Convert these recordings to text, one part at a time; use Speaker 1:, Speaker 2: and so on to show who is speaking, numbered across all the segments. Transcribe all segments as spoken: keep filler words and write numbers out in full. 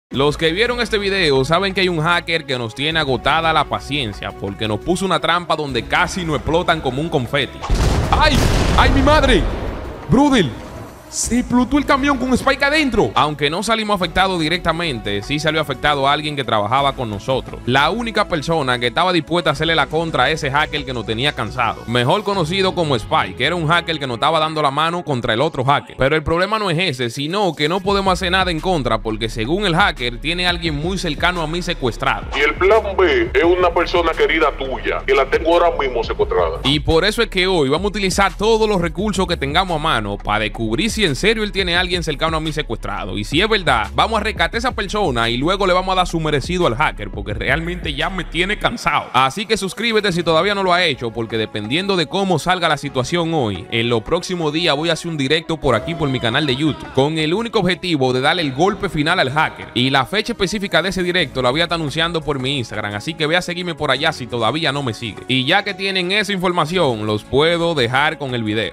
Speaker 1: Los que vieron este video saben que hay un hacker que nos tiene agotada la paciencia porque nos puso una trampa donde casi nos explotan como un confeti. ¡Ay! ¡Ay, mi madre! ¡Brother! Se explotó el camión con Spike adentro. Aunque no salimos afectados directamente, sí salió afectado a alguien que trabajaba con nosotros. La única persona que estaba dispuesta a hacerle la contra a ese hacker que nos tenía cansado. Mejor conocido como Spike, que era un hacker que nos estaba dando la mano contra el otro hacker. Pero el problema no es ese, sino que no podemos hacer nada en contra porque según el hacker, tiene a alguien muy cercano a mí secuestrado.
Speaker 2: Y el plan B es una persona querida tuya, que la tengo ahora mismo secuestrada.
Speaker 1: Y por eso es que hoy vamos a utilizar todos los recursos que tengamos a mano para descubrir si en serio él tiene a alguien cercano a mí secuestrado. Y si es verdad, vamos a rescatar a esa persona y luego le vamos a dar su merecido al hacker porque realmente ya me tiene cansado. Así que suscríbete si todavía no lo ha hecho, porque dependiendo de cómo salga la situación hoy, en los próximos días voy a hacer un directo por aquí por mi canal de YouTube con el único objetivo de darle el golpe final al hacker. Y la fecha específica de ese directo la voy a estar anunciando por mi Instagram, así que ve a seguirme por allá si todavía no me sigue. Y ya que tienen esa información, los puedo dejar con el video.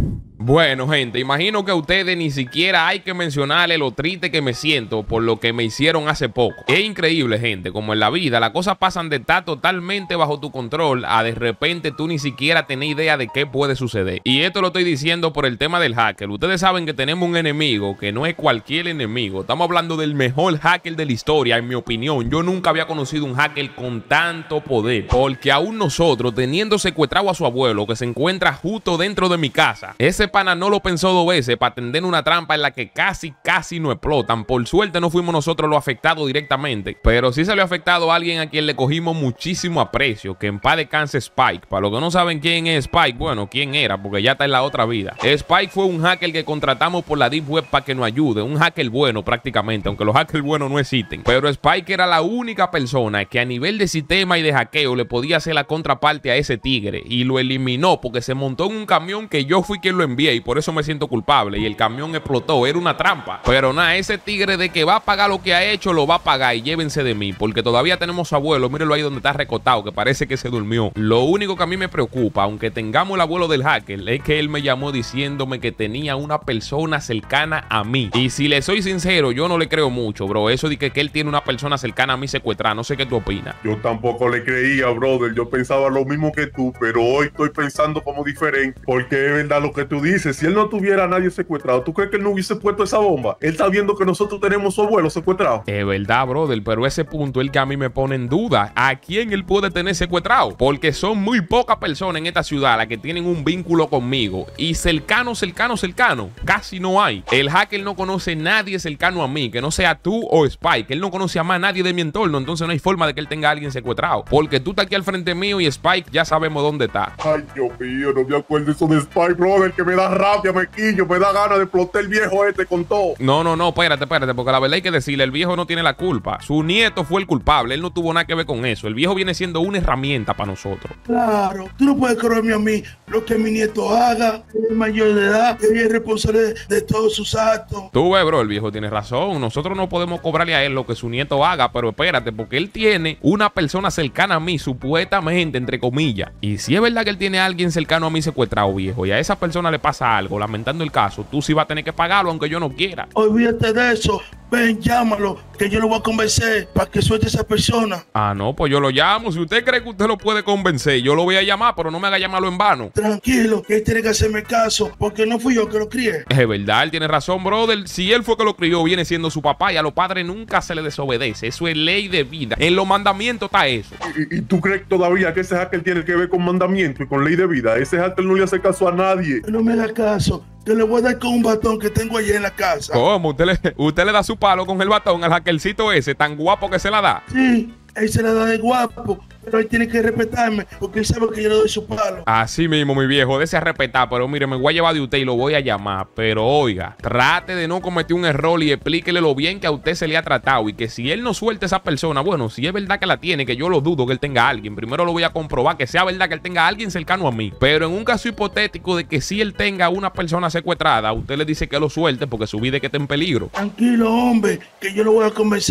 Speaker 1: Bueno, gente, imagino que a ustedes ni siquiera hay que mencionarle lo triste que me siento por lo que me hicieron hace poco. Es increíble, gente, como en la vida las cosas pasan de estar totalmente bajo tu control a de repente tú ni siquiera tenés idea de qué puede suceder. Y esto lo estoy diciendo por el tema del hacker. Ustedes saben que tenemos un enemigo que no es cualquier enemigo. Estamos hablando del mejor hacker de la historia, en mi opinión. Yo nunca había conocido un hacker con tanto poder, porque aún nosotros, teniendo secuestrado a su abuelo que se encuentra justo dentro de mi casa, ese pana no lo pensó dos veces para tender una trampa en la que casi, casi no explotan. Por suerte no fuimos nosotros los afectados directamente, pero sí salió afectado a alguien a quien le cogimos muchísimo aprecio, que en paz descanse Spike. Para los que no saben quién es Spike, bueno, quién era, porque ya está en la otra vida. Spike fue un hacker que contratamos por la Deep Web para que nos ayude, un hacker bueno prácticamente, aunque los hackers buenos no existen. Pero Spike era la única persona que a nivel de sistema y de hackeo le podía hacer la contraparte a ese tigre, y lo eliminó porque se montó en un camión que yo fui quien lo envié y por eso me siento culpable, y el camión explotó, era una trampa. Pero nada, ese tigre de que va a pagar lo que ha hecho, lo va a pagar, y llévense de mí, porque todavía tenemos a su abuelo, mírenlo ahí donde está recostado, que parece que se durmió. Lo único que a mí me preocupa, aunque tengamos el abuelo del hacker, es que él me llamó diciéndome que tenía una persona cercana a mí. Y si le soy sincero, yo no le creo mucho, bro. Eso de que, que él tiene una persona cercana a mí secuestrada, no sé qué tú opinas.
Speaker 2: Yo tampoco le creía, brother. Yo pensaba lo mismo que tú, pero hoy estoy pensando como diferente, porque es verdad lo que tú dices. Si él no tuviera a nadie secuestrado, ¿tú crees que él no hubiese puesto esa bomba? Él está viendo que nosotros tenemos su abuelo secuestrado.
Speaker 1: Es verdad, brother, pero ese punto es el que a mí me pone en duda. ¿A quién él puede tener secuestrado? Porque son muy pocas personas en esta ciudad las que tienen un vínculo conmigo. Y cercano, cercano, cercano, casi no hay. El hacker no conoce a nadie cercano a mí, que no sea tú o Spike. Él no conoce a más nadie de mi entorno, entonces no hay forma de que él tenga a alguien secuestrado. Porque tú estás aquí al frente mío y Spike ya sabemos dónde está.
Speaker 2: Ay, Dios mío, no me acuerdo eso de Spike, brother, que me da rabia, me quillo, me da ganas de explotar el viejo este con todo.
Speaker 1: No, no, no, espérate, espérate, porque la verdad hay que decirle, el viejo no tiene la culpa. Su nieto fue el culpable, él no tuvo nada que ver con eso. El viejo viene siendo una herramienta para nosotros.
Speaker 3: Claro, tú no puedes creerme a mí lo que mi nieto haga. Él es mayor de edad, él es responsable de, de todos sus actos.
Speaker 1: Tú ves, bro, el viejo tiene razón. Nosotros no podemos cobrarle a él lo que su nieto haga, pero espérate, porque él tiene una persona cercana a mí, supuestamente, entre comillas. Y si es verdad que él tiene a alguien cercano a mí secuestrado, viejo, y a esa persona le pasa algo, lamentando el caso, tú sí vas a tener que pagarlo aunque yo no quiera.
Speaker 3: Olvídate de eso. Ven, llámalo, que yo lo voy a convencer para que suelte a esa persona.
Speaker 1: Ah, no, pues yo lo llamo. Si usted cree que usted lo puede convencer, yo lo voy a llamar, pero no me haga llamarlo en vano.
Speaker 3: Tranquilo, que él tiene que hacerme caso, porque no fui yo que lo crié.
Speaker 1: Es verdad, él tiene razón, brother. Si él fue que lo crió, viene siendo su papá, y a los padres nunca se le desobedece. Eso es ley de vida. En los mandamientos está eso.
Speaker 2: ¿Y, y tú crees todavía que ese hacker tiene que ver con mandamiento y con ley de vida? Ese hacker no le hace caso a nadie.
Speaker 3: No me haga caso. Yo le voy a dar con un batón que tengo allí en la casa.
Speaker 1: ¿Cómo? ¿Usted le, usted le da su palo con el batón al hackercito ese tan guapo que se la da?
Speaker 3: Sí, él se la da de guapo, pero él tiene que respetarme porque él sabe que yo le doy su palo.
Speaker 1: Así mismo, mi viejo, desea respetar, pero mire, me voy a llevar de usted y lo voy a llamar. Pero oiga, trate de no cometer un error y explíquele lo bien que a usted se le ha tratado, y que si él no suelta a esa persona, bueno, si es verdad que la tiene, que yo lo dudo que él tenga a alguien, primero lo voy a comprobar que sea verdad que él tenga a alguien cercano a mí. Pero en un caso hipotético de que si él tenga a una persona secuestrada, usted le dice que lo suelte porque su vida es que está en peligro.
Speaker 3: Tranquilo, hombre, que yo lo voy a convencer.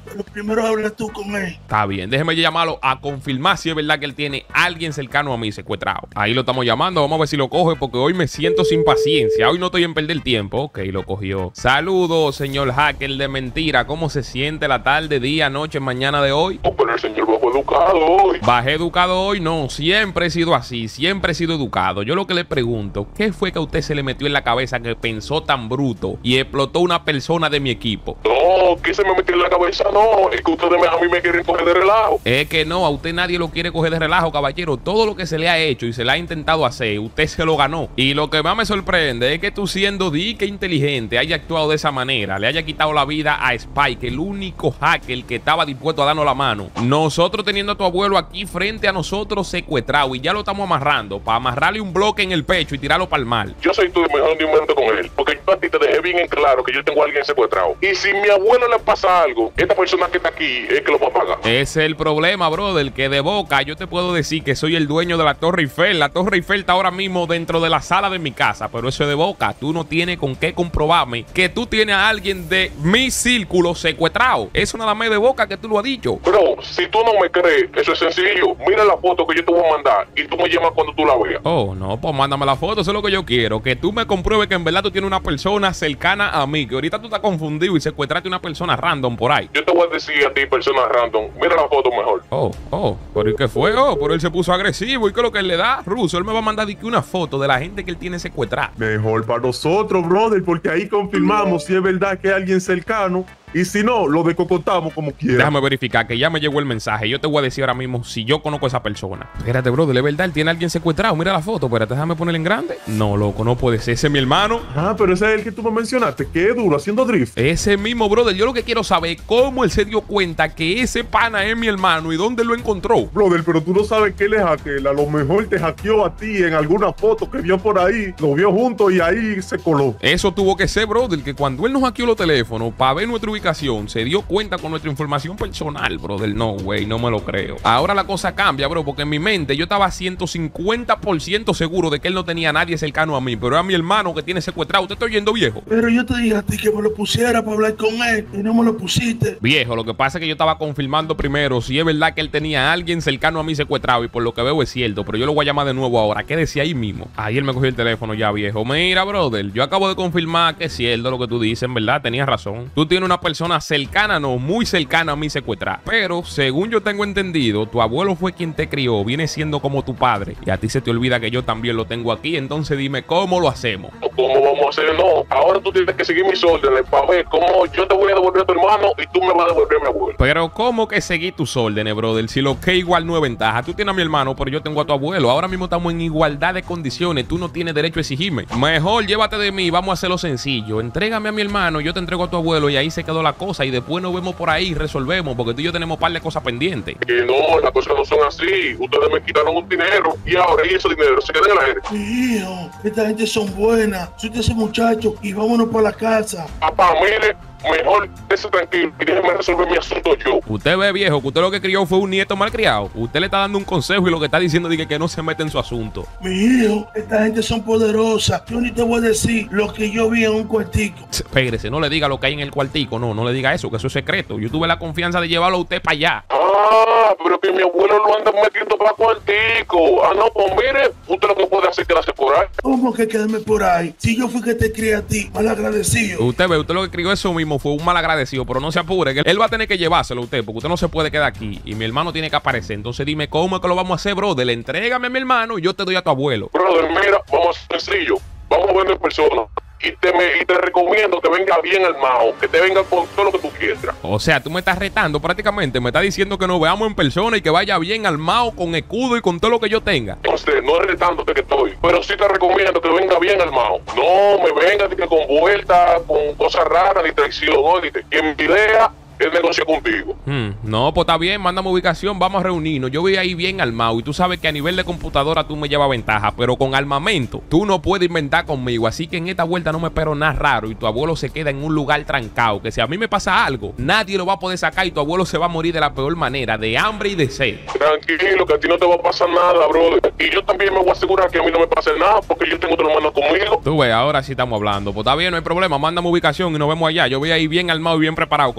Speaker 3: pero primero habla tú con él.
Speaker 1: Está bien, déjeme llamarlo a confirmar si es verdad que él tiene a alguien cercano a mí secuestrado. Ahí lo estamos llamando, vamos a ver si lo coge porque hoy me siento sin paciencia. Hoy no estoy en perder tiempo. Ok, lo cogió. Saludos, señor hacker de mentira. ¿Cómo se siente la tarde, día, noche, mañana de hoy?
Speaker 2: Oh, pero el señor bajó educado hoy.
Speaker 1: ¿Bajé educado hoy? No, siempre he sido así, siempre he sido educado. Yo lo que le pregunto, ¿qué fue que a usted se le metió en la cabeza que pensó tan bruto y explotó una persona de mi equipo?
Speaker 2: No, ¿qué se me metió en la cabeza? No, es que ustedes me- a mí me quieren coger de relajo.
Speaker 1: Es que no, a usted nadie lo quiere coger de relajo, caballero. Todo lo que se le ha hecho y se le ha intentado hacer, usted se lo ganó. Y lo que más me sorprende es que tú, siendo dique inteligente, haya actuado de esa manera, le haya quitado la vida a Spike, el único hacker que estaba dispuesto a darnos la mano. Nosotros teniendo a tu abuelo aquí frente a nosotros secuestrado y ya lo estamos amarrando para amarrarle un bloque en el pecho y tirarlo para el mar.
Speaker 2: Yo soy tu mejor argumento con él, porque yo a ti te dejé bien en claro que yo tengo a alguien secuestrado. Y si mi abuelo le pasa algo, esta persona que está aquí es que lo va a pagar.
Speaker 1: Ese es el problema, brother, que de boca yo te puedo decir que soy el dueño de la Torre Eiffel. La Torre Eiffel está ahora mismo dentro de la sala de mi casa, pero eso es de boca. Tú no tienes con qué comprobarme que tú tienes a alguien de mi círculo secuestrado. Eso nada más de boca que tú lo has dicho.
Speaker 2: Bro, si tú no me crees, eso es sencillo. Mira la foto que yo te voy a mandar y tú me llamas cuando tú la veas.
Speaker 1: Oh, no, pues mándame la foto, eso es lo que yo quiero. Que tú me compruebes que en verdad tú tienes una persona cercana a mí. Que ahorita tú estás confundido y secuestraste una persona random por ahí.
Speaker 2: Yo te voy a decir a ti, persona random, mira la foto mejor.
Speaker 1: Oh, oh, ¿pero y qué fue? Oh, pero él se puso agresivo. ¿Y qué es lo que él le da? Ruso, él me va a mandar de que una foto de la gente que él tiene secuestrada.
Speaker 2: Mejor para nosotros, brother, porque ahí confirmamos si es verdad que es alguien cercano. Y si no, lo decocotamos como quiera.
Speaker 1: Déjame verificar que ya me llegó el mensaje. Yo te voy a decir ahora mismo si yo conozco a esa persona. Espérate, brother, es verdad, él tiene a alguien secuestrado. Mira la foto, espérate, déjame ponerla en grande. No, loco, no puede ser. Ese es mi hermano.
Speaker 2: Ah, pero ese es el que tú me mencionaste, que es duro, haciendo drift.
Speaker 1: Ese mismo, brother. Yo lo que quiero saber es cómo él se dio cuenta que ese pana es mi hermano y dónde lo encontró.
Speaker 2: Brother, pero tú no sabes que él es hacker. A lo mejor te hackeó a ti en alguna foto que vio por ahí. Lo vio junto y ahí se coló.
Speaker 1: Eso tuvo que ser, brother, que cuando él nos hackeó los teléfonos para ver nuestra ubicación, se dio cuenta con nuestra información personal, brother. No, güey, no me lo creo. Ahora la cosa cambia, bro, porque en mi mente yo estaba ciento cincuenta por ciento seguro de que él no tenía a nadie cercano a mí, pero era mi hermano que tiene secuestrado. ¿Usted está oyendo, viejo?
Speaker 3: Pero yo te dije a ti que me lo pusiera para hablar con él y no me lo pusiste.
Speaker 1: Viejo, lo que pasa es que yo estaba confirmando primero si es verdad que él tenía a alguien cercano a mí secuestrado y por lo que veo es cierto, pero yo lo voy a llamar de nuevo ahora. Quédese ahí mismo. Ahí él me cogió el teléfono ya, viejo. Mira, brother, yo acabo de confirmar que es cierto lo que tú dices, en verdad, tenías razón. Tú tienes una persona cercana, no, muy cercana a mí secuestrada. Pero, según yo tengo entendido, tu abuelo fue quien te crió, viene siendo como tu padre. Y a ti se te olvida que yo también lo tengo aquí, entonces dime, ¿cómo lo hacemos?
Speaker 2: ¿Cómo vamos a hacer? No, ahora tú tienes que seguir mis órdenes para ver cómo yo te voy a devolver a tu hermano y tú me vas a devolver a mi abuelo.
Speaker 1: Pero, ¿cómo que seguí tus órdenes, brother? Si lo que igual no es ventaja. Tú tienes a mi hermano, pero yo tengo a tu abuelo. Ahora mismo estamos en igualdad de condiciones. Tú no tienes derecho a exigirme. Mejor llévate de mí, vamos a hacerlo sencillo. Entrégame a mi hermano, yo te entrego a tu abuelo y ahí se quedó la cosa. Y después nos vemos por ahí y resolvemos, porque tú y yo tenemos un par de cosas pendientes.
Speaker 2: Que no, las cosas no son así. Ustedes me quitaron un dinero y ahora y ese dinero se queda en la gente.
Speaker 3: Mi hijo, esta gente son buenas. Suelta ese muchacho y vámonos para la casa.
Speaker 2: Papá, mire, mejor esté tranquilo y déjeme resolver mi asunto yo.
Speaker 1: Usted ve, viejo, que usted lo que crió fue un nieto malcriado. Usted le está dando un consejo y lo que está diciendo es que no se mete en su asunto.
Speaker 3: Mi hijo, esta gente son poderosas. Yo ni te voy a decir lo que yo vi en un cuartico.
Speaker 1: Espérese, no le diga lo que hay en el cuartico. No, no le diga eso, que eso es secreto. Yo tuve la confianza de llevarlo a usted para allá.
Speaker 2: Ah, pero que mi abuelo lo anda metiendo para cuartico. Ah, no, pues mire, usted lo que puede hacer es quedarse por ahí.
Speaker 3: ¿Cómo que quedarme por ahí? Si yo fui que te crié a ti, mal agradecido.
Speaker 1: Usted ve, usted lo que crió eso mismo fue un mal agradecido, pero no se apure, que él va a tener que llevárselo a usted, porque usted no se puede quedar aquí y mi hermano tiene que aparecer. Entonces dime cómo es que lo vamos a hacer, brother. Entrégame a mi hermano y yo te doy a tu abuelo.
Speaker 2: Brother, mira, vamos a ser sencillo. Vamos a vender personas. Y te, me, y te recomiendo que venga bien armado, que te venga con todo lo que tú quieras.
Speaker 1: O sea, tú me estás retando prácticamente, me estás diciendo que nos veamos en persona y que vaya bien armado, con escudo y con todo lo que yo tenga.
Speaker 2: Entonces, no es retándote que estoy, pero sí te recomiendo que venga bien armado. No me venga de que con vuelta, con cosas raras, ni traición, ódite. Que mi idea es negocio contigo.
Speaker 1: Hmm, no, pues está bien, mándame ubicación, vamos a reunirnos. Yo voy ahí bien armado y tú sabes que a nivel de computadora tú me llevas ventaja, pero con armamento tú no puedes inventar conmigo. Así que en esta vuelta no me espero nada raro y tu abuelo se queda en un lugar trancado, que si a mí me pasa algo, nadie lo va a poder sacar y tu abuelo se va a morir de la peor manera, de hambre y de sed.
Speaker 2: Tranquilo, que a ti no te va a pasar nada, brother. Y yo también me voy a asegurar que a mí no me pase nada, porque yo tengo otro hermano conmigo.
Speaker 1: Tú ves, ahora sí estamos hablando. Pues está bien, no hay problema, mándame ubicación y nos vemos allá. Yo voy ahí bien armado y bien preparado, como tú dices.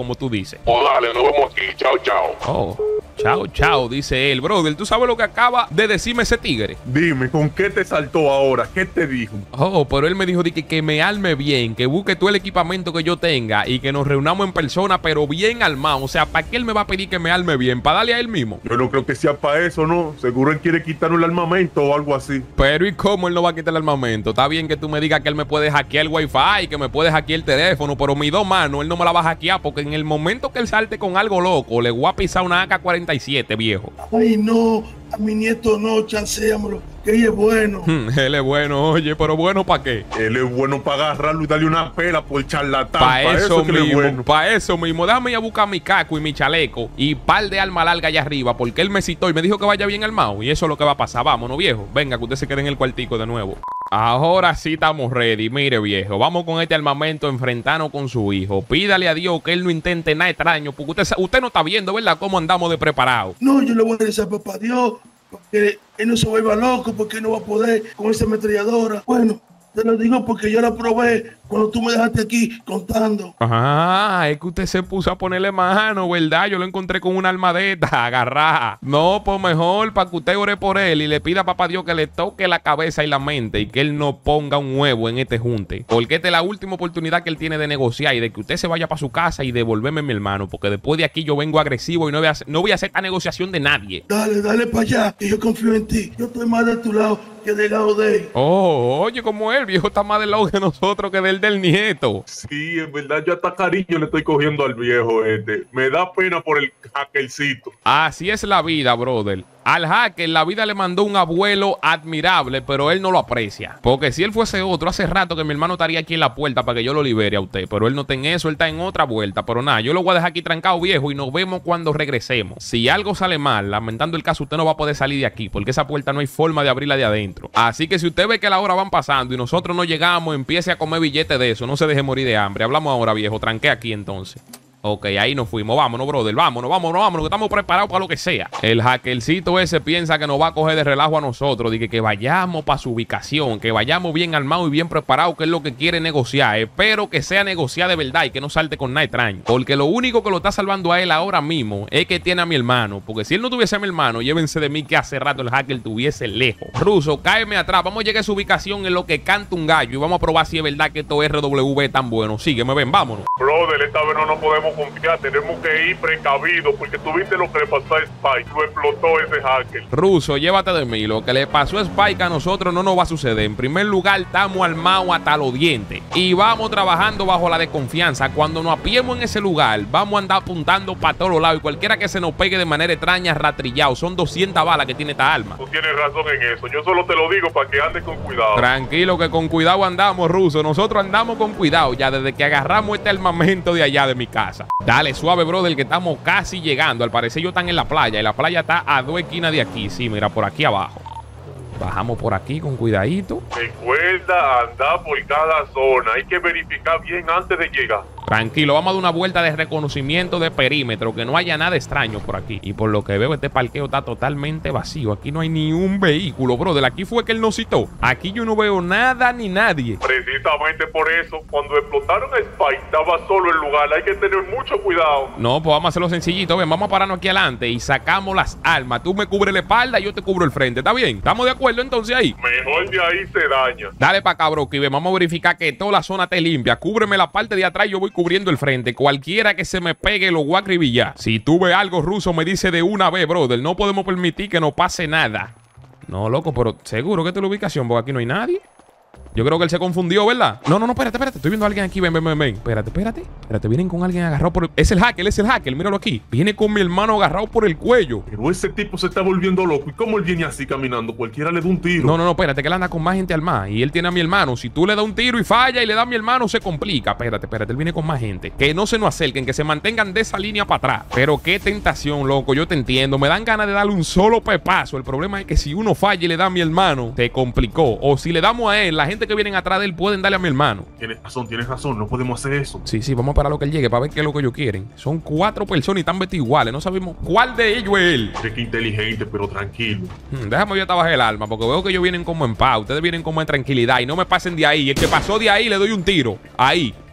Speaker 1: dice.
Speaker 4: Oh, dale, nos vemos aquí. Chao, chao.
Speaker 1: Oh, chao, chao, dice él. Brother, ¿tú sabes lo que acaba de decirme ese tigre?
Speaker 2: Dime, ¿con qué te saltó ahora? ¿Qué te dijo?
Speaker 1: Oh, pero él me dijo de que, que me arme bien, que busque todo el equipamiento que yo tenga y que nos reunamos en persona, pero bien armado. O sea, ¿para qué él me va a pedir que me arme bien? ¿Para darle a él mismo?
Speaker 2: Yo no creo que sea para eso, ¿no? Seguro él quiere quitarnos el armamento o algo así.
Speaker 1: Pero ¿y cómo él no va a quitar el armamento? Está bien que tú me digas que él me puede hackear el wifi, que me puede hackear el teléfono, pero mis dos manos él no me la va a hackear porque en el momento que él salte con algo loco, le voy a pisar una A K cuarenta y siete, viejo.
Speaker 3: Ay, no, a mi nieto no, chanceámoslo, que ella es bueno.
Speaker 1: Él es bueno, oye, pero bueno, ¿para qué?
Speaker 2: Él es bueno para agarrarlo y darle una pela por charlatán.
Speaker 1: Para
Speaker 2: pa
Speaker 1: eso,
Speaker 2: eso que él es
Speaker 1: mismo,
Speaker 2: bueno.
Speaker 1: para eso mismo. Déjame ir a buscar mi caco y mi chaleco y par de arma larga allá arriba, porque él me citó y me dijo que vaya bien armado. Y eso es lo que va a pasar. Vámonos, viejo. Venga, que usted se quede en el cuartico de nuevo. Ahora sí estamos ready. Mire, viejo, vamos con este armamento, enfrentarnos con su hijo. Pídale a Dios que él no intente nada extraño, porque usted, usted no está viendo, ¿verdad?, cómo andamos de preparados.
Speaker 3: No, yo le voy a decir a papá Dios, porque él no se vuelva loco, porque él no va a poder con esa ametralladora. Bueno, te lo digo porque yo la probé cuando tú me dejaste aquí contando.
Speaker 1: Ah, es que usted se puso a ponerle mano, ¿verdad? Yo lo encontré con una almadeta agarrada. No, pues mejor para que usted ore por él y le pida a papá Dios que le toque la cabeza y la mente y que él no ponga un huevo en este junte. Porque esta es la última oportunidad que él tiene de negociar y de que usted se vaya para su casa y devolverme a mi hermano. Porque después de aquí yo vengo agresivo y no voy a hacer, no voy a hacer esta negociación de nadie.
Speaker 3: Dale, dale para allá, que yo confío en ti. Yo estoy más de tu lado que del lado de él.
Speaker 1: Oh, oye, como él, viejo, está más del lado de nosotros que del del nieto.
Speaker 2: Sí, en verdad yo hasta cariño le estoy cogiendo al viejo este. Me da pena por el hackercito.
Speaker 1: Así es la vida, brother. Al hacker la vida le mandó un abuelo admirable, pero él no lo aprecia. Porque si él fuese otro, hace rato que mi hermano estaría aquí en la puerta para que yo lo libere a usted. Pero él no está en eso, él está en otra vuelta. Pero nada, yo lo voy a dejar aquí trancado, viejo, y nos vemos cuando regresemos. Si algo sale mal, lamentando el caso, usted no va a poder salir de aquí, porque esa puerta no hay forma de abrirla de adentro. Así que si usted ve que las horas van pasando y nosotros no llegamos, empiece a comer billetes de eso. No se deje morir de hambre. Hablamos ahora, viejo. Tranqué aquí entonces. Ok, ahí nos fuimos. Vámonos, brother. Vámonos, vámonos, vámonos, que estamos preparados para lo que sea. El hackercito ese piensa que nos va a coger de relajo a nosotros. Dice que vayamos para su ubicación, que vayamos bien armados y bien preparados, que es lo que quiere negociar. Espero que sea negociar de verdad y que no salte con nada extraño. Porque lo único que lo está salvando a él ahora mismo es que tiene a mi hermano. Porque si él no tuviese a mi hermano, llévense de mí que hace rato el hacker tuviese lejos. Ruso, cáeme atrás. Vamos a llegar a su ubicación en lo que canta un gallo y vamos a probar si es verdad que esto R W es tan bueno. Sígueme, ven, vámonos.
Speaker 2: Brother, esta vez no nos podemos confiar. Tenemos que ir precavidos porque tú viste lo que le pasó a Spike. Lo explotó ese hacker.
Speaker 1: Ruso, llévate de mí. Lo que le pasó a Spike a nosotros no nos va a suceder. En primer lugar, estamos armados hasta los dientes y vamos trabajando bajo la desconfianza. Cuando nos apiemos en ese lugar, vamos a andar apuntando para todos los lados y cualquiera que se nos pegue de manera extraña, ratrillado. Son doscientas balas que tiene esta arma.
Speaker 2: Tú tienes razón en eso. Yo solo te lo digo para que andes con cuidado.
Speaker 1: Tranquilo, que con cuidado andamos, Ruso. Nosotros andamos con cuidado ya desde que agarramos este armamento de allá de mi casa. Dale suave, brother, que estamos casi llegando. Al parecer ellos están en la playa y la playa está a dos esquinas de aquí. Sí, mira, por aquí abajo. Bajamos por aquí con cuidadito.
Speaker 2: Recuerda andar por cada zona. Hay que verificar bien antes de llegar.
Speaker 1: Tranquilo, vamos a dar una vuelta de reconocimiento de perímetro, que no haya nada extraño por aquí. Y por lo que veo, este parqueo está totalmente vacío. Aquí no hay ni un vehículo, brother. Aquí fue que él nos citó. Aquí yo no veo nada ni nadie.
Speaker 2: Precisamente por eso, cuando explotaron a Spike, estaba solo el lugar. Hay que tener mucho cuidado.
Speaker 1: No, pues vamos a hacerlo sencillito. Ven, vamos a pararnos aquí adelante y sacamos las armas. Tú me cubres la espalda y yo te cubro el frente. ¿Está bien? ¿Estamos de acuerdo entonces ahí?
Speaker 2: Mejor de ahí se daña.
Speaker 1: Dale para acá, bro, que vamos a verificar que toda la zona esté limpia. Cúbreme la parte de atrás y yo voy cubriendo el frente. Cualquiera que se me pegue lo voy a acribillar. Si tú ves algo, Ruso, me dice de una vez, brother. No podemos permitir que no pase nada. No, loco, pero seguro que esta es la ubicación, porque aquí no hay nadie. Yo creo que él se confundió, ¿verdad? No, no, no, espérate, espérate. Estoy viendo a alguien aquí. Ven, ven, ven, ven. Espérate, espérate. Espérate, vienen con alguien agarrado por el... Es el hacker, es el hacker. Míralo aquí. Viene con mi hermano agarrado por el cuello.
Speaker 2: Pero ese tipo se está volviendo loco. ¿Y cómo él viene así caminando? Cualquiera le da un tiro.
Speaker 1: No, no, no, espérate, que él anda con más gente armada. Y él tiene a mi hermano. Si tú le das un tiro y falla y le das a mi hermano, se complica. Espérate, espérate. Él viene con más gente. Que no se nos acerquen, que se mantengan de esa línea para atrás. Pero qué tentación, loco. Yo te entiendo. Me dan ganas de darle un solo pepazo. El problema es que si uno falla y le da a mi hermano, se complicó. O si le damos a él, la gente que viene atrás de él pueden darle a mi hermano.
Speaker 2: Tienes razón, tienes razón. No podemos hacer eso.
Speaker 1: Sí, sí, vamos a parar lo que él llegue para ver qué es lo que ellos quieren. Son cuatro personas y están vestidos iguales. No sabemos cuál de ellos es él.
Speaker 2: Es que inteligente, pero tranquilo.
Speaker 1: Hmm, déjame yo trabajar el alma, porque veo que ellos vienen como en paz. Ustedes vienen como en tranquilidad y no me pasen de ahí. El que pasó de ahí le doy un tiro. Ahí.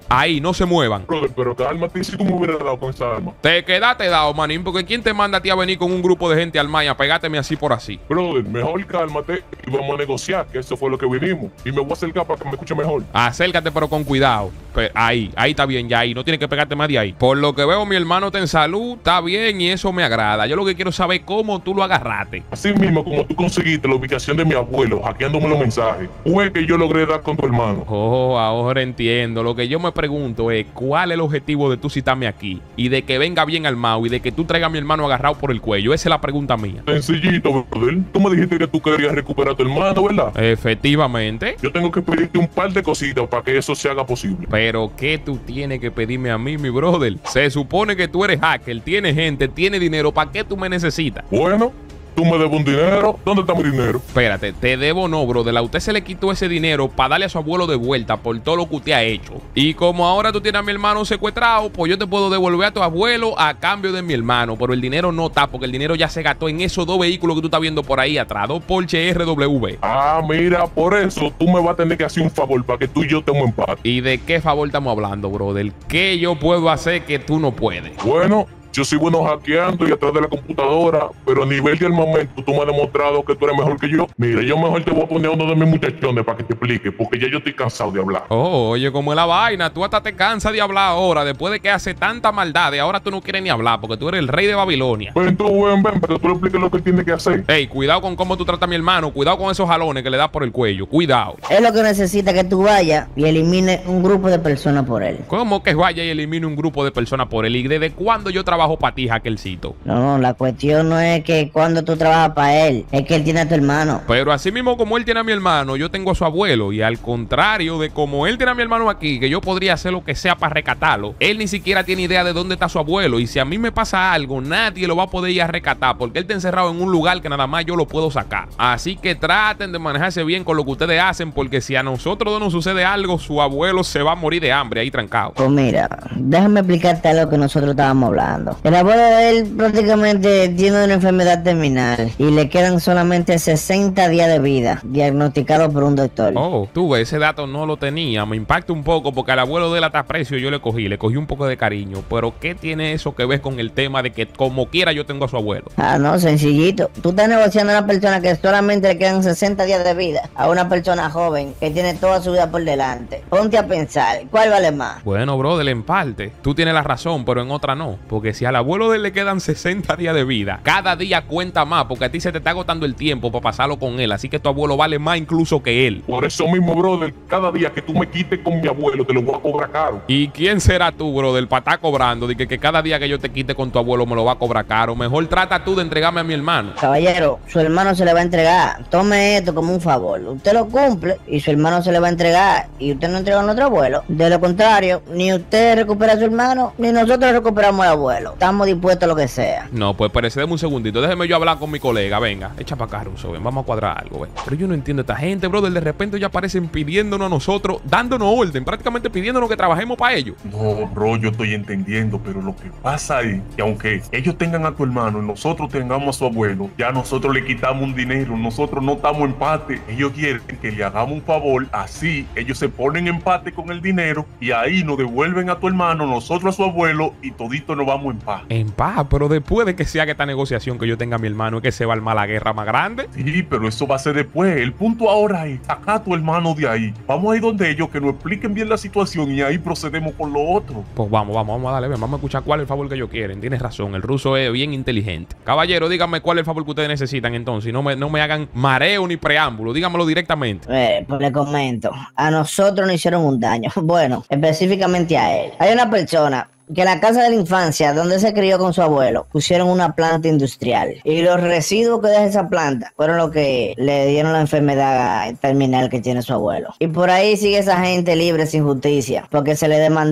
Speaker 1: Ahí, no se muevan.
Speaker 2: Brother, pero cálmate si tú me hubieras dado con esa arma.
Speaker 1: Te quedaste dado, manín, porque ¿quién te manda a ti a venir con un grupo de gente armada y a pegárteme así por así?
Speaker 2: Brother, mejor cálmate y vamos a negociar, que eso fue lo que vinimos. Y me voy a acercar para que me escuche mejor.
Speaker 1: Acércate, pero con cuidado. Pero ahí, ahí está bien, ya ahí. No tienes que pegarte más de ahí. Por lo que veo, mi hermano está en salud, está bien y eso me agrada. Yo lo que quiero saber es cómo tú lo agarraste.
Speaker 2: Así mismo como tú conseguiste la ubicación de mi abuelo, hackeándome los mensajes, fue que yo logré dar con tu hermano.
Speaker 1: Oh, ahora entiendo. Lo que yo me pregunto es cuál es el objetivo de tú citarme aquí y de que venga bien armado y de que tú traigas a mi hermano agarrado por el cuello. Esa es la pregunta mía.
Speaker 2: Sencillito, brother. Tú me dijiste que tú querías recuperar a tu hermano, ¿verdad?
Speaker 1: Efectivamente.
Speaker 2: Yo tengo que pedirte un par de cositas para que eso se haga posible.
Speaker 1: Pero ¿qué tú tienes que pedirme a mí, mi brother? Se supone que tú eres hacker, tienes gente, tienes dinero. ¿Para qué tú me necesitas?
Speaker 2: Bueno, tú me debes un dinero. ¿Dónde está mi dinero?
Speaker 1: Espérate, te debo no, brother. A usted se le quitó ese dinero para darle a su abuelo de vuelta por todo lo que usted ha hecho. Y como ahora tú tienes a mi hermano secuestrado, pues yo te puedo devolver a tu abuelo a cambio de mi hermano. Pero el dinero no está, porque el dinero ya se gastó en esos dos vehículos que tú estás viendo por ahí atrás. Dos Porsche R W.
Speaker 2: Ah, mira, por eso tú me vas a tener que hacer un favor para que tú y yo estemos en paz.
Speaker 1: ¿Y de qué favor estamos hablando, brother? ¿Qué yo puedo hacer que tú no puedes?
Speaker 2: Bueno, yo soy bueno hackeando y atrás de la computadora, pero a nivel de armamento tú me has demostrado que tú eres mejor que yo. Mira, yo mejor te voy a poner a uno de mis muchachones para que te explique, porque ya yo estoy cansado de hablar.
Speaker 1: Oh, oye, como es la vaina, tú hasta te cansas de hablar ahora, después de que hace tanta maldad, y ahora tú no quieres ni hablar, porque tú eres el rey de Babilonia.
Speaker 2: Ven tú, ven, ven, para que tú le expliques lo que él tiene que hacer.
Speaker 1: Ey, cuidado con cómo tú tratas a mi hermano, cuidado con esos jalones que le das por el cuello, cuidado.
Speaker 5: Es lo que necesita que tú vayas y elimines un grupo de personas por él.
Speaker 1: ¿Cómo que vaya y elimine un grupo de personas por él? ¿Y desde cuándo yo trabajo para ti, Hackercito?
Speaker 5: No, no, la cuestión no es que cuando tú trabajas para él, es que él tiene a tu hermano.
Speaker 1: Pero así mismo como él tiene a mi hermano, yo tengo a su abuelo. Y al contrario de como él tiene a mi hermano aquí, que yo podría hacer lo que sea para rescatarlo, él ni siquiera tiene idea de dónde está su abuelo. Y si a mí me pasa algo, nadie lo va a poder ir a rescatar, porque él está encerrado en un lugar que nada más yo lo puedo sacar. Así que traten de manejarse bien con lo que ustedes hacen, porque si a nosotros no nos sucede algo, su abuelo se va a morir de hambre ahí trancado.
Speaker 5: Pues mira, déjame explicarte algo que nosotros estábamos hablando. El abuelo de él prácticamente tiene una enfermedad terminal y le quedan solamente sesenta días de vida, diagnosticado por un doctor.
Speaker 1: Oh, tú ves, ese dato no lo tenía. Me impacta un poco porque al abuelo de él hasta aprecio yo le cogí, le cogí un poco de cariño. Pero ¿qué tiene eso que ver con el tema de que como quiera yo tengo a su abuelo?
Speaker 5: Ah, no, sencillito. Tú estás negociando a una persona que solamente le quedan sesenta días de vida a una persona joven que tiene toda su vida por delante. Ponte a pensar, ¿cuál vale más?
Speaker 1: Bueno, brother, en parte tú tienes la razón, pero en otra no. Porque si al abuelo de él le quedan sesenta días de vida, cada día cuenta más, porque a ti se te está agotando el tiempo para pasarlo con él. Así que tu abuelo vale más incluso que él.
Speaker 2: Por eso mismo, brother, cada día que tú me quites con mi abuelo te lo voy a cobrar caro.
Speaker 1: ¿Y quién será tú, brother, para estar cobrando? De que, que cada día que yo te quite con tu abuelo me lo va a cobrar caro. Mejor trata tú de entregarme a mi hermano.
Speaker 5: Caballero, su hermano se le va a entregar. Tome esto como un favor. Usted lo cumple y su hermano se le va a entregar y usted no entrega a nuestro abuelo. De lo contrario, ni usted recupera a su hermano, ni nosotros recuperamos al abuelo. Estamos dispuestos a lo que sea.
Speaker 1: No, pues parecedeme un segundito. Déjeme yo hablar con mi colega. Venga, echa para acá, Russo. Ven, vamos a cuadrar algo, ven. Pero yo no entiendo a esta gente, brother. De repente ya aparecen pidiéndonos a nosotros, dándonos orden, prácticamente pidiéndonos que trabajemos para ellos.
Speaker 2: No, bro, yo estoy entendiendo, pero lo que pasa es que aunque ellos tengan a tu hermano y nosotros tengamos a su abuelo, ya nosotros le quitamos un dinero, nosotros no estamos en empate. Ellos quieren que le hagamos un favor, así ellos se ponen en empate con el dinero y ahí nos devuelven a tu hermano, nosotros a su abuelo y todito nos vamos en paz.
Speaker 1: En paz, pero después de que se haga esta negociación que yo tenga a mi hermano, es que se va a armar la guerra más grande.
Speaker 2: Sí, pero eso va a ser después. El punto ahora es sacar a tu hermano de ahí. Vamos a ir donde ellos, que nos expliquen bien la situación y ahí procedemos con lo otro.
Speaker 1: Pues vamos, vamos, vamos a darle, ven, vamos a escuchar cuál es el favor que ellos quieren. Tienes razón, el ruso es bien inteligente. Caballero, díganme cuál es el favor que ustedes necesitan entonces. No me, no me hagan mareo ni preámbulo, díganmelo directamente.
Speaker 5: Eh, pues le comento, a nosotros nos hicieron un daño. Bueno, específicamente a él. Hay una persona que en la casa de la infancia, donde se crió con su abuelo, pusieron una planta industrial. Y los residuos que deja esa planta fueron los que le dieron la enfermedad terminal que tiene su abuelo. Y por ahí sigue esa gente libre sin justicia, porque se le demandó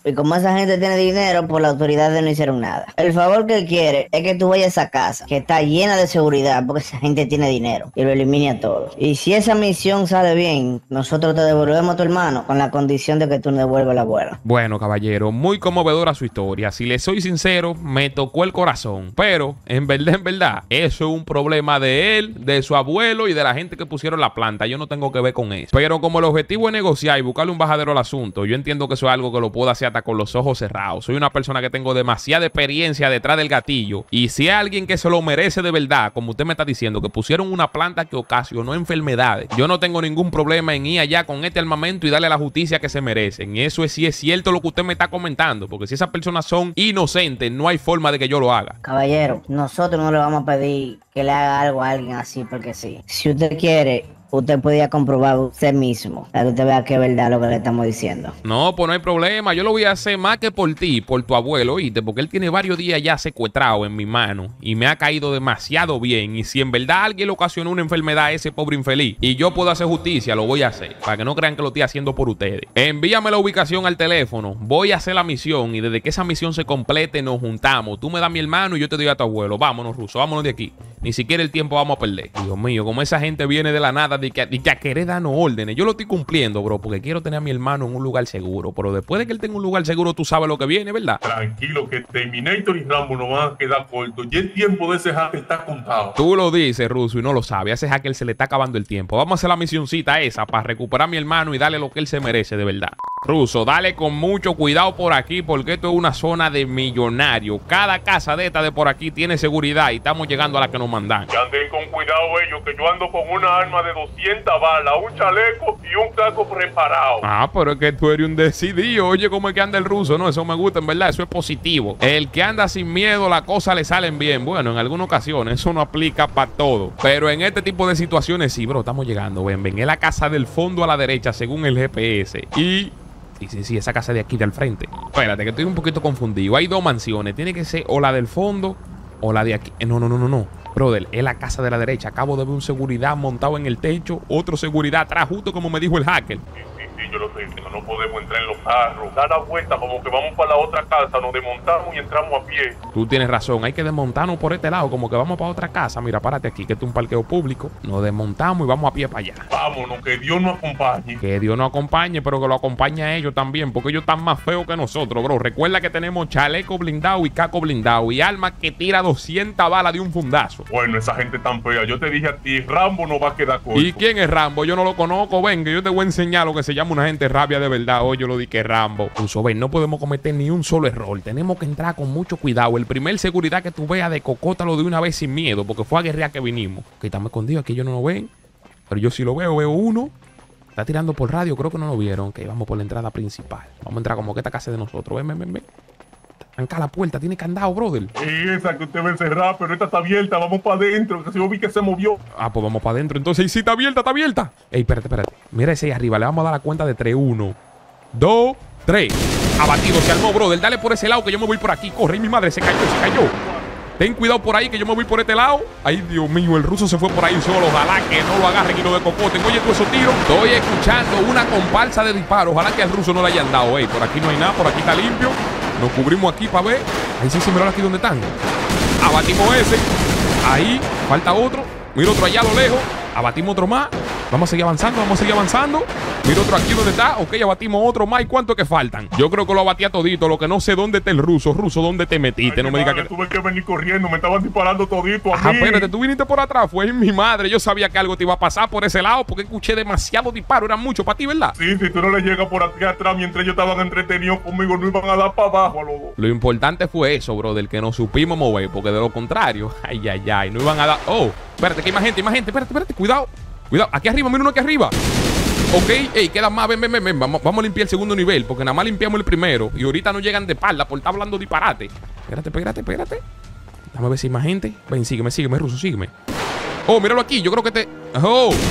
Speaker 5: Y como esa gente tiene dinero, pues las autoridades no hicieron nada. El favor que él quiere es que tú vayas a esa casa, que está llena de seguridad, porque esa gente tiene dinero, y lo elimine a todos. Y si esa misión sale bien, nosotros te devolvemos a tu hermano, con la condición de que tú nos devuelvas la abuela.
Speaker 1: Bueno, caballero, muy conmovedora su historia. Si le soy sincero, me tocó el corazón. Pero, en verdad, en verdad, eso es un problema de él, de su abuelo y de la gente que pusieron la planta. Yo no tengo que ver con eso. Pero como el objetivo es negociar y buscarle un bajadero al asunto, yo entiendo que eso es algo que lo puedo hacer hasta con los ojos cerrados. Soy una persona que tengo demasiada experiencia detrás del gatillo. Y si hay alguien que se lo merece de verdad, como usted me está diciendo, que pusieron una planta que ocasionó enfermedades, yo no tengo ningún problema en ir allá con este armamento y darle la justicia que se merecen. Eso es si es cierto lo que usted me está comentando, porque si esas personas son inocentes, no hay forma de que yo lo haga.
Speaker 5: Caballero, nosotros no le vamos a pedir que le haga algo a alguien así porque sí. Si usted quiere, usted podía comprobar usted mismo, para que usted vea que es verdad lo que le estamos diciendo.
Speaker 1: No, pues no hay problema. Yo lo voy a hacer más que por ti, por tu abuelo, ¿oíste? Porque él tiene varios días ya secuestrado en mi mano y me ha caído demasiado bien. Y si en verdad alguien le ocasionó una enfermedad a ese pobre infeliz y yo puedo hacer justicia, lo voy a hacer. Para que no crean que lo estoy haciendo por ustedes. Envíame la ubicación al teléfono. Voy a hacer la misión y desde que esa misión se complete nos juntamos. Tú me das a mi hermano y yo te doy a tu abuelo. Vámonos, Ruso, vámonos de aquí. Ni siquiera el tiempo vamos a perder. Dios mío, como esa gente viene de la nada de que, de que a querer darnos órdenes. Yo lo estoy cumpliendo, bro, porque quiero tener a mi hermano en un lugar seguro. Pero después de que él tenga un lugar seguro, tú sabes lo que viene, ¿verdad?
Speaker 2: Tranquilo, que Terminator y Rambo no van a quedar cortos. Ya el tiempo de ese hacker está contado.
Speaker 1: Tú lo dices, Ruso, y no lo sabe. A ese hacker se le está acabando el tiempo. Vamos a hacer la misioncita esa para recuperar a mi hermano y darle lo que él se merece, de verdad. Ruso, dale con mucho cuidado por aquí, porque esto es una zona de millonarios. Cada casa de esta de por aquí tiene seguridad y estamos llegando a la que nos mandan.
Speaker 2: Que anden con cuidado ellos, que yo ando con una arma de doscientas balas, un chaleco y un casco preparado.
Speaker 1: Ah, pero es que tú eres un decidido. Oye, cómo es que anda el Ruso. No, eso me gusta, en verdad. Eso es positivo. El que anda sin miedo, las cosas le salen bien. Bueno, en algunas ocasiones eso no aplica para todo. Pero en este tipo de situaciones sí, bro, estamos llegando. Ven, ven. Es la casa del fondo a la derecha, según el G P S. Y... Sí, sí, sí, esa casa de aquí de al frente. Espérate, que estoy un poquito confundido. Hay dos mansiones. Tiene que ser o la del fondo o la de aquí. No, no, no, no, no. Brother, es la casa de la derecha. Acabo de ver un seguridad montado en el techo. Otro seguridad atrás, justo como me dijo el hacker.
Speaker 2: Sí, sí, sí, yo lo sé. No podemos entrar en los carros. Da la vuelta como que vamos para la otra casa. Nos desmontamos y entramos a pie.
Speaker 1: Tú tienes razón. Hay que desmontarnos por este lado. Como que vamos para otra casa. Mira, párate aquí, que esto es un parqueo público. Nos desmontamos y vamos a pie para allá.
Speaker 2: Vámonos, que Dios nos acompañe.
Speaker 1: Que Dios nos acompañe, pero que lo acompañe a ellos también. Porque ellos están más feos que nosotros, bro. Recuerda que tenemos chaleco blindado y caco blindado. Y arma que tira doscientas balas de un fundazo.
Speaker 2: Bueno, esa gente tan fea. Yo te dije a ti, Rambo no va a quedar corto.
Speaker 1: ¿Y quién es Rambo? Yo no lo conozco. Ven, que yo te voy a enseñar lo que se llama una gente rabia de verdad. Hoy yo lo di que Rambo. Ruso, ven, no podemos cometer ni un solo error. Tenemos que entrar con mucho cuidado. El primer seguridad que tú veas de cocótalo de una vez sin miedo, porque fue a guerrear que vinimos. Que estamos escondidos, aquí ellos no lo ven. Pero yo sí lo veo, veo uno. Está tirando por radio, creo que no lo vieron. Que vamos por la entrada principal. Vamos a entrar como que esta casa es de nosotros. Ven, ven, ven, ven. Tranca la puerta, tiene candado, brother.
Speaker 2: Esa que usted va a encerrar, pero esta está abierta. Vamos para adentro, que si yo vi que se movió.
Speaker 1: Ah, pues vamos para adentro. Entonces, sí, está abierta, está abierta. Ey, espérate, espérate. Mira ese ahí arriba. Le vamos a dar la cuenta de tres. Uno, dos, tres. Abatido, se armó, brother. Dale por ese lado que yo me voy por aquí. Corre, mi madre, se cayó, se cayó. Ten cuidado por ahí que yo me voy por este lado. Ay, Dios mío, el Ruso se fue por ahí solo. Ojalá que no lo agarren y lo de cocote. Oye, tú esos tiros. Estoy escuchando una comparsa de disparos. Ojalá que al Ruso no le hayan dado. Ey, por aquí no hay nada, por aquí está limpio. Nos cubrimos aquí para ver. Ahí sí, sí, mira aquí donde están. Abatimos ese. Ahí, falta otro. Mira otro allá a lo lejos. Abatimos otro más. Vamos a seguir avanzando, vamos a seguir avanzando. Mira otro aquí donde está. Ok, abatimos otro más. ¿Y cuánto que faltan? Yo creo que lo abatí a todito. Lo que no sé dónde está el Ruso. Ruso, ¿dónde te metiste?
Speaker 2: Ay,
Speaker 1: no me digas que...
Speaker 2: Tuve que venir corriendo. Me estaban disparando todito a
Speaker 1: Ajá,
Speaker 2: mí.
Speaker 1: espérate, tú viniste por atrás. Fue mi madre. Yo sabía que algo te iba a pasar por ese lado porque escuché demasiado disparo. Eran muchos para ti, ¿verdad?
Speaker 2: Sí, si tú no le llegas por aquí atrás mientras ellos estaban entretenidos conmigo, no iban a dar para abajo a los dos.
Speaker 1: Lo importante fue eso, bro, del que nos supimos mover. Porque de lo contrario, ay, ay, ay, no iban a dar... Oh, espérate, que hay más gente, hay más gente. Espérate, espérate, cuidado. Cuidado, aquí arriba, mira uno aquí arriba. Ok, ey, queda más, ven, ven, ven, ven. Vamos, vamos a limpiar el segundo nivel, porque nada más limpiamos el primero. Y ahorita no llegan de espalda por estar hablando disparate. Espérate, espérate, espérate. Déjame ver si hay más gente. Ven, sígueme, sígueme, Ruso, sígueme. Oh, míralo aquí, yo creo que te... Oh,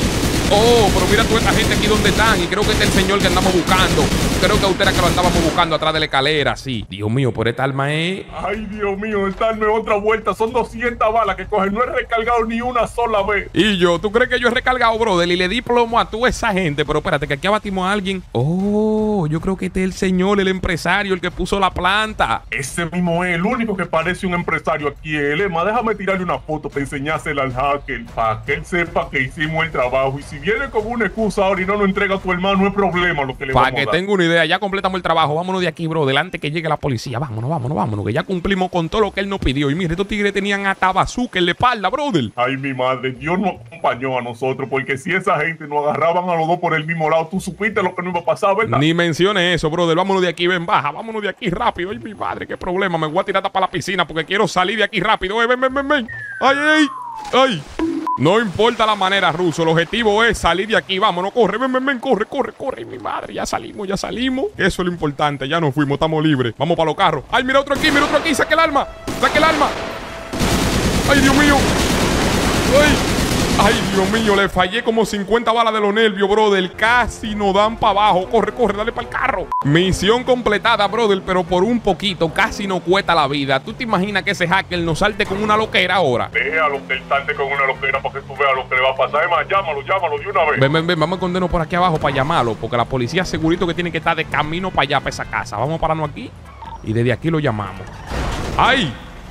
Speaker 1: Oh, pero mira toda esta gente aquí donde están. Y creo que este es el señor que andamos buscando. Creo que a usted era que lo andábamos buscando atrás de la escalera, sí. Dios mío, por esta arma es...
Speaker 2: Ay, Dios mío, darme otra vuelta. Son doscientas balas que cogen. No he recargado ni una sola vez.
Speaker 1: Y yo, ¿tú crees que yo he recargado, brother? Y le di plomo a toda esa gente. Pero espérate, que aquí abatimos a alguien. Oh, yo creo que este es el señor, el empresario, el que puso la planta.
Speaker 2: Ese mismo es el único que parece un empresario aquí. Él, Emma, déjame tirarle una foto para enseñársela al hacker, para que él sepa que hicimos el trabajo. Y si viene con una excusa ahora y no nos entrega a tu hermano, no es problema lo que le vamos a dar.
Speaker 1: Para que tenga una idea, ya completamos el trabajo. Vámonos de aquí, bro, delante que llegue la policía. Vámonos, vámonos, vámonos, que ya cumplimos con todo lo que él nos pidió. Y mire, estos tigres tenían hasta bazooka en la espalda, brother.
Speaker 2: Ay, mi madre, Dios nos acompañó a nosotros, porque si esa gente nos agarraban a los dos por el mismo lado, tú supiste lo que nos iba a pasar, ¿verdad?
Speaker 1: Ni mencione eso, brother. Vámonos de aquí, ven, baja. Vámonos de aquí rápido. Ay, mi madre, qué problema. Me voy a tirar hasta para la piscina porque quiero salir de aquí rápido. Ay, ven, ven, ven, ven. Ay, ay, ay. No importa la manera, Ruso. El objetivo es salir de aquí. Vámonos, corre, ven, ven, ven, corre, corre, corre. Mi madre, ya salimos, ya salimos. Eso es lo importante. Ya nos fuimos, estamos libres. Vamos para los carros. Ay, mira otro aquí, mira otro aquí. Saque el arma. Saque el arma. Ay, Dios mío. Ay. Ay, Dios mío, le fallé como cincuenta balas de los nervios, brother. Casi nos dan para abajo. Corre, corre, dale para el carro. Misión completada, brother, pero por un poquito. Casi nos cuesta la vida. ¿Tú te imaginas que ese hacker nos salte con una loquera ahora?
Speaker 2: Déjalo que él salte con una loquera para que tú veas lo que le va a pasar. Además, llámalo, llámalo de una vez.
Speaker 1: Ven, ven, ven, vamos a escondernos por aquí abajo para llamarlo. Porque la policía segurito que tiene que estar de camino para allá, para esa casa. Vamos a pararnos aquí y desde aquí lo llamamos. ¡Ay!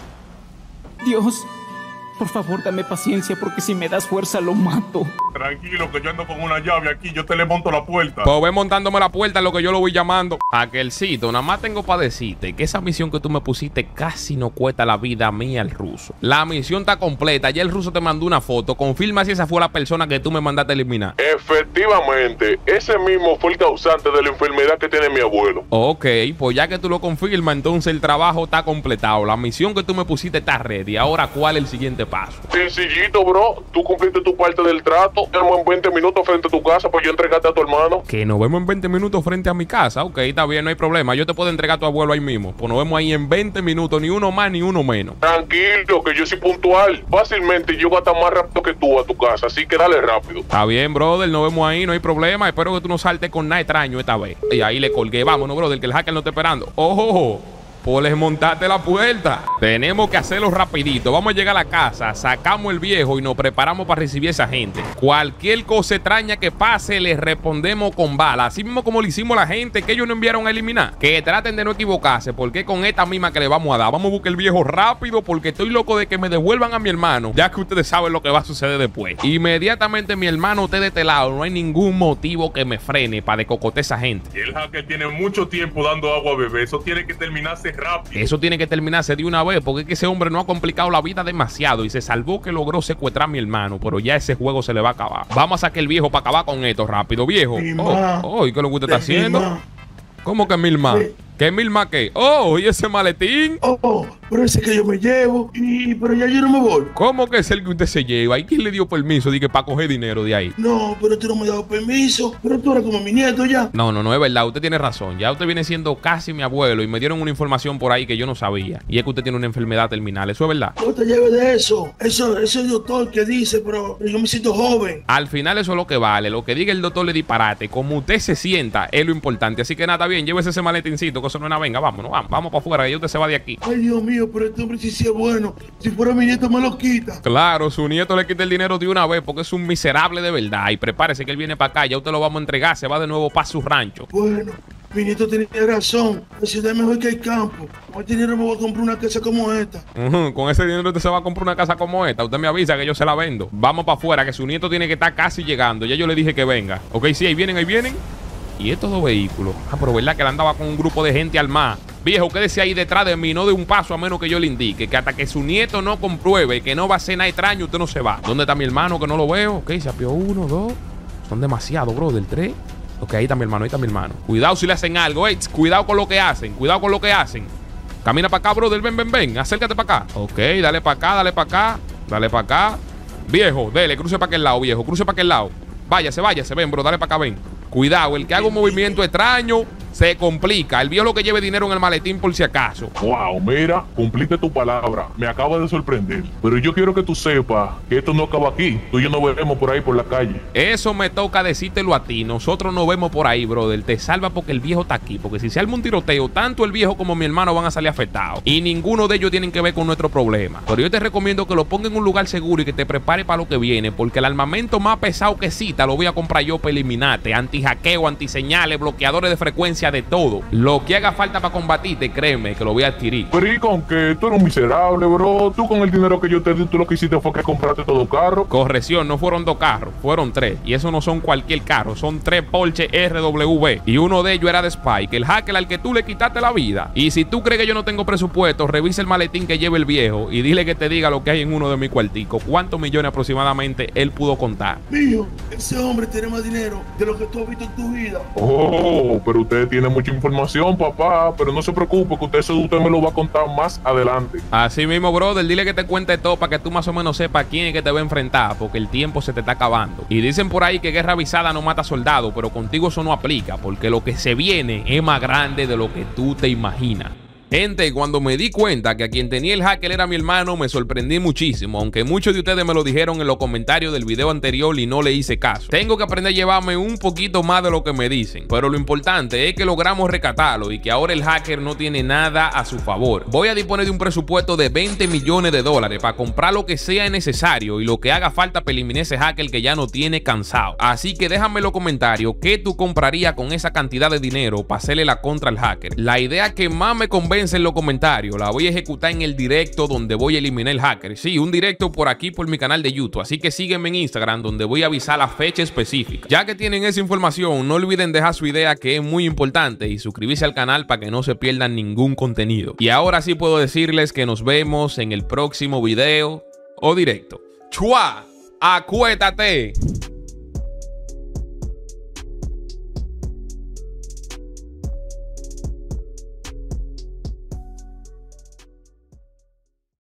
Speaker 6: Dios, por favor, dame paciencia, porque si me das fuerza lo mato.
Speaker 2: Tranquilo, que yo ando con una llave aquí. Yo te le monto la puerta.
Speaker 1: Pues ve montándome la puerta en lo que yo lo voy llamando. Aquelcito, nada más tengo para decirte que esa misión que tú me pusiste casi no cuesta la vida a mí al ruso. La misión está completa. Ya el ruso te mandó una foto. Confirma si esa fue la persona que tú me mandaste a eliminar.
Speaker 4: Efectivamente, ese mismo fue el causante de la enfermedad que tiene mi abuelo.
Speaker 1: Ok, pues ya que tú lo confirmas, entonces el trabajo está completado. La misión que tú me pusiste está ready. Ahora, ¿cuál es el siguiente paso?
Speaker 4: Sencillito, bro. Tú cumpliste tu parte del trato. Tenemos en veinte minutos frente a tu casa, pues yo entregarte a tu hermano.
Speaker 1: Que nos vemos en veinte minutos frente a mi casa. Ok, está bien, no hay problema. Yo te puedo entregar a tu abuelo ahí mismo. Pues nos vemos ahí en veinte minutos, ni uno más ni uno menos.
Speaker 4: Tranquilo, que yo soy puntual. Fácilmente yo voy a estar más rápido que tú a tu casa, así que dale rápido.
Speaker 1: Está bien, brother, nos vemos ahí, no hay problema. Espero que tú no saltes con nada extraño esta vez. Y ahí le colgué. Vámonos, brother, que el hacker no está esperando. ¡Ojo! Pues les montaste la puerta. Tenemos que hacerlo rapidito. Vamos a llegar a la casa, sacamos el viejo y nos preparamos para recibir a esa gente. Cualquier cosa extraña que pase, les respondemos con balas. Así mismo como le hicimos a la gente que ellos nos enviaron a eliminar. Que traten de no equivocarse, porque con esta misma que le vamos a dar. Vamos a buscar el viejo rápido, porque estoy loco de que me devuelvan a mi hermano, ya que ustedes saben lo que va a suceder después. Inmediatamente mi hermano esté de este lado, no hay ningún motivo que me frene para decocotear a esa gente.
Speaker 2: Y el hacker tiene mucho tiempo dando agua a bebé. Eso tiene que terminarse rápido.
Speaker 1: Eso tiene que terminarse de una vez, porque es que ese hombre no ha complicado la vida demasiado y se salvó que logró secuestrar a mi hermano, pero ya ese juego se le va a acabar. Vamos a sacar el viejo para acabar con esto rápido, viejo. Oh, oh, ¿y qué es lo que usted está haciendo? ¿Cómo que mil más? ¿Qué mil más qué? Oh, ¿y ese maletín?
Speaker 3: Oh, pero ese que yo me llevo, y pero ya yo no me voy.
Speaker 1: ¿Cómo que es el que usted se lleva? ¿Y quién le dio permiso de que para coger dinero de ahí?
Speaker 3: No, pero tú no me has dado permiso. Pero tú eres como mi nieto ya.
Speaker 1: No, no, no es verdad. Usted tiene razón. Ya usted viene siendo casi mi abuelo y me dieron una información por ahí que yo no sabía. Y es que usted tiene una enfermedad terminal. ¿Eso es verdad?
Speaker 3: No te lleves de eso. Eso, eso es el doctor que dice, pero yo me siento joven.
Speaker 1: Al final eso es lo que vale. Lo que diga el doctor le disparate. Como usted se sienta es lo importante. Así que nada, bien, llévese ese maletincito, que eso no es nada. Venga, vámonos, vamos, vamos para afuera, que ya usted se va de aquí.
Speaker 3: Ay, Dios mío, pero este hombre sí sí es bueno. Si fuera mi nieto me lo quita.
Speaker 1: Claro, su nieto le quita el dinero de una vez porque es un miserable de verdad. Y prepárese que él viene para acá, ya usted lo vamos a entregar, se va de nuevo para su rancho.
Speaker 3: Bueno, mi nieto tenía razón. La ciudad es mejor que el campo. Con este dinero me voy a comprar una casa como esta.
Speaker 1: Uh-huh. Con ese dinero usted se va a comprar una casa como esta. Usted me avisa que yo se la vendo. Vamos para afuera, que su nieto tiene que estar casi llegando. Ya yo le dije que venga. Ok, sí, ahí vienen, ahí vienen. Y estos dos vehículos. Ah, pero verdad que él andaba con un grupo de gente armada. Viejo, quédese ahí detrás de mí, no de un paso a menos que yo le indique. Que hasta que su nieto no compruebe que no va a ser nada extraño, usted no se va. ¿Dónde está mi hermano que no lo veo? Ok, se apió uno, dos. Son demasiados, bro, del tres. Ok, ahí está mi hermano, ahí está mi hermano. Cuidado si le hacen algo, eh. Cuidado con lo que hacen, cuidado con lo que hacen. Camina para acá, brother, ven, ven, ven. Acércate para acá. Ok, dale para acá, dale para acá. Dale para acá. Viejo, dele, cruce para aquel lado, viejo. Cruce para aquel lado. Váyase, váyase, ven, bro, dale para acá, ven. Cuidado, el que haga un movimiento extraño se complica. El viejo lo que lleve dinero en el maletín por si acaso.
Speaker 4: Wow, mira, cumpliste tu palabra. Me acaba de sorprender. Pero yo quiero que tú sepas que esto no acaba aquí. Tú y yo nos veremos por ahí por la calle.
Speaker 1: Eso me toca decírtelo a ti. Nosotros nos vemos por ahí, brother. Te salva porque el viejo está aquí. Porque si se arma un tiroteo, tanto el viejo como mi hermano van a salir afectados. Y ninguno de ellos tienen que ver con nuestro problema. Pero yo te recomiendo que lo ponga en un lugar seguro y que te prepare para lo que viene. Porque el armamento más pesado que cita lo voy a comprar yo para eliminarte. Anti-hackeo, antiseñales, bloqueadores de frecuencia, de todo. Lo que haga falta para combatirte, créeme que lo voy a adquirir.
Speaker 4: Pero y con que tú eres un miserable, bro. Tú con el dinero que yo te di, tú lo que hiciste fue que compraste todo carro.
Speaker 1: Corrección, no fueron dos carros, fueron tres. Y eso no son cualquier carro, son tres Porsche R W B. Y uno de ellos era de Spike, el hacker al que tú le quitaste la vida. Y si tú crees que yo no tengo presupuesto, revisa el maletín que lleva el viejo y dile que te diga lo que hay en uno de mis cuarticos. ¿Cuántos millones aproximadamente él pudo contar?
Speaker 3: Mijo, ese hombre tiene más dinero de lo que tú has visto en tu vida.
Speaker 4: Oh, pero usted tiene mucha información, papá. Pero no se preocupe, que usted, eso usted me lo va a contar más adelante.
Speaker 1: Así mismo, brother, dile que te cuente todo para que tú más o menos sepas quién es que te va a enfrentar, porque el tiempo se te está acabando. Y dicen por ahí que guerra avisada no mata soldados, pero contigo eso no aplica, porque lo que se viene es más grande de lo que tú te imaginas. Gente, cuando me di cuenta que a quien tenía el hacker era mi hermano, me sorprendí muchísimo, aunque muchos de ustedes me lo dijeron en los comentarios del video anterior y no le hice caso. Tengo que aprender a llevarme un poquito más de lo que me dicen, pero lo importante es que logramos rescatarlo y que ahora el hacker no tiene nada a su favor. Voy a disponer de un presupuesto de veinte millones de dólares para comprar lo que sea necesario y lo que haga falta para eliminar ese hacker que ya no tiene cansado. Así que déjame en los comentarios qué tú comprarías con esa cantidad de dinero para hacerle la contra al hacker. La idea que más me convence en los comentarios la voy a ejecutar en el directo donde voy a eliminar el hacker. Sí, un directo por aquí por mi canal de YouTube, así que sígueme en Instagram donde voy a avisar la fecha específica. Ya que tienen esa información, no olviden dejar su idea, que es muy importante, y suscribirse al canal para que no se pierdan ningún contenido. Y ahora sí puedo decirles que nos vemos en el próximo video o directo. ¡Chua! ¡Acuétate!